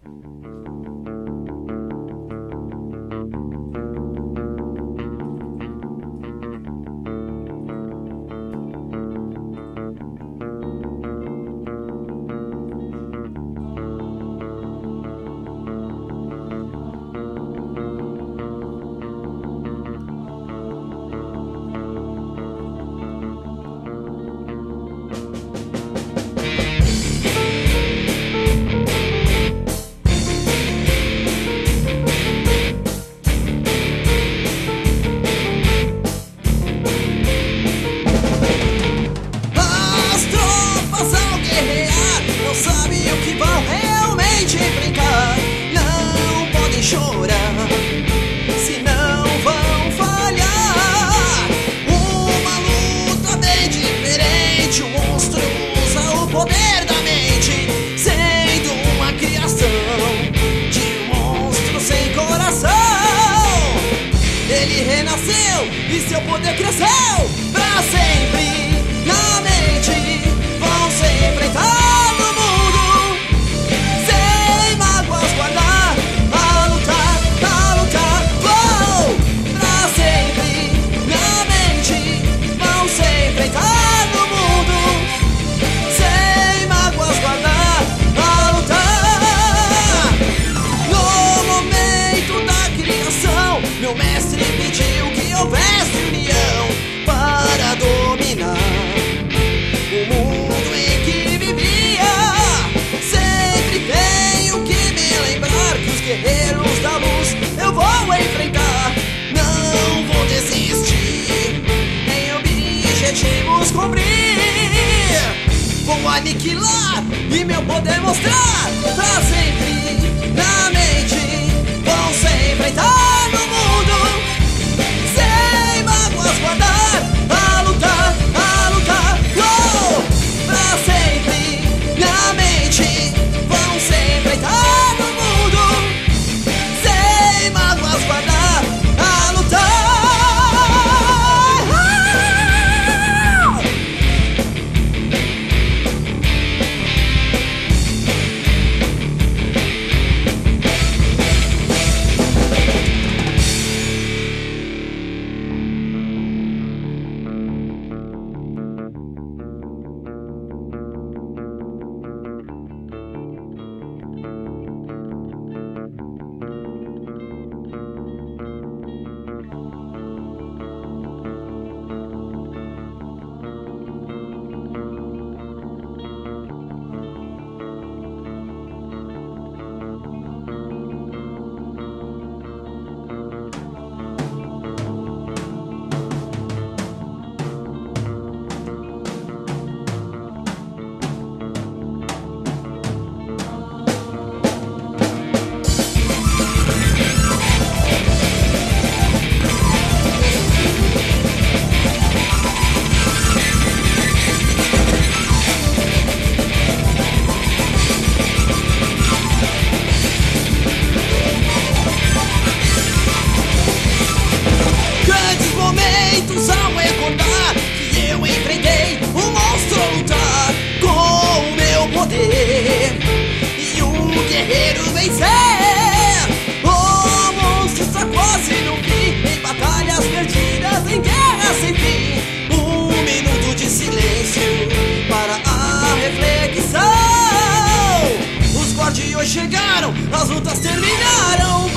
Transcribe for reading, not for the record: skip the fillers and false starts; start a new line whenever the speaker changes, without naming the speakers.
E seu poder cresceu pra sempre. Na mente vão se enfrentar no mundo, sem mágoas guardar, a lutar, oh, pra sempre. Na mente vão se enfrentar no mundo, sem mágoas guardar, a lutar. No momento da criação, meu mestre pediu que houvesse união para dominar o mundo em que vivia. Sempre tenho que me lembrar que os guerreiros da luz eu vou enfrentar. Não vou desistir, em objetivos cumprir. Vou aniquilar e meu poder mostrar pra sempre. Na mente vão se enfrentar no mundo, sem mágoas guardar, a lutar, oh, pra sempre. Na mente vão se enfrentar no mundo, sem mágoas guardar, a lutar. Ao recordar que eu enfrentei um monstro a lutar com o meu poder e um guerreiro vencer. O monstro está quase no fim, em batalhas perdidas, em guerra sem fim. Um minuto de silêncio para a reflexão. Os guardiões chegaram, as lutas terminaram.